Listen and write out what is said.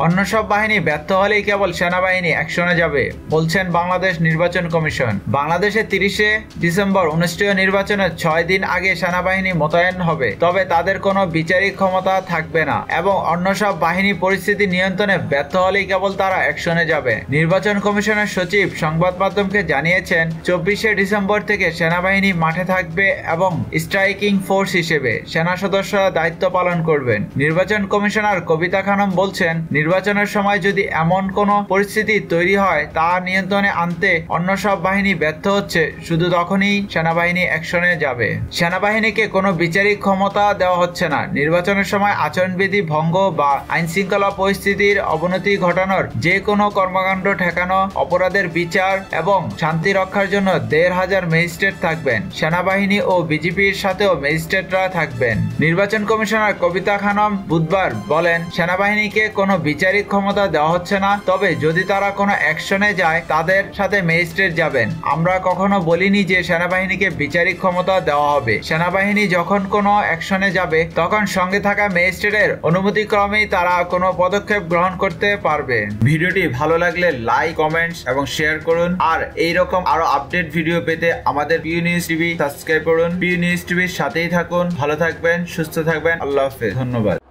অন্য সব বাহিনী ব্যর্থ হলেই কেবল সেনাবাহিনী অ্যাকশনে যাবে, বলছেন বাংলাদেশ নির্বাচন কমিশন। বাংলাদেশে 30শে ডিসেম্বর অনুষ্ঠেয় নির্বাচনের 6 দিন আগে সেনাবাহিনী মোতায়েন হবে, তবে তাদের কোনো বিচারিক ক্ষমতা থাকবে না এবং অন্য সব বাহিনী পরিস্থিতি নিয়ন্ত্রণে ব্যর্থ হলেই কেবল তারা অ্যাকশনে যাবে। নির্বাচন কমিশনের সচিব সংবাদ মাধ্যমকে জানিয়েছেন, 24শে ডিসেম্বর থেকে সেনাবাহিনী মাঠে থাকবে এবং স্ট্রাইকিং ফোর্স হিসেবে সেনা সদস্যরা দায়িত্ব পালন করবেন। নির্বাচন কমিশনার কবিতা খানম বলছেন, নির্বাচনের সময় যদি এমন কোনো পরিস্থিতি তৈরি হয় তা নিয়ন্ত্রণে আনতে অন্য সব বাহিনী ব্যর্থ হচ্ছে, শুধু তখনই সেনাবাহিনী অ্যাকশনে যাবে। সেনাবাহিনীকে কোনো বিচারিক ক্ষমতা দেওয়া হচ্ছে না। নির্বাচনের সময় আচরণবিধি ভঙ্গ বা আইনশৃঙ্খলা পরিস্থিতির অবনতি ঘটানোর যে কোনো কর্মকাণ্ড ঠেকানো, অপরাধের বিচার এবং শান্তি রক্ষার জন্য 1,500 ম্যাজিস্ট্রেট থাকবেন। সেনাবাহিনী ও বিজেপির সাথেও ম্যাজিস্ট্রেটরা থাকবেন। নির্বাচন কমিশনার কবিতা খানম বুধবার বলেন, সেনাবাহিনীকে কোনো বিচারিক ক্ষমতা দেওয়া হচ্ছে না, তবে যদি তারা কোনো অ্যাকশনে যায় তাদের সাথে ম্যাজিস্ট্রেট যাবেন। আমরা কখনো বলিনি যে সেনাবাহিনীকে বিচারিক ক্ষমতা দেওয়া হবে। সেনাবাহিনী যখন কোনো অ্যাকশনে যাবে তখন সঙ্গে থাকা ম্যাজিস্ট্রেটের অনুমতিক্রমেই তারা কোনো পদক্ষেপ গ্রহণ করতে পারবে। ভিডিওটি ভালো লাগলে লাইক, কমেন্টস এবং শেয়ার করুন। আর এইরকম আরো আপডেট ভিডিও পেতে আমাদের পিউ নিউজ টিভি সাবস্ক্রাইব করুন। পিউ নিউজ টিভির সাথেই থাকুন। ভালো থাকবেন, সুস্থ থাকবেন। আল্লাহ হাফেজ। ধন্যবাদ।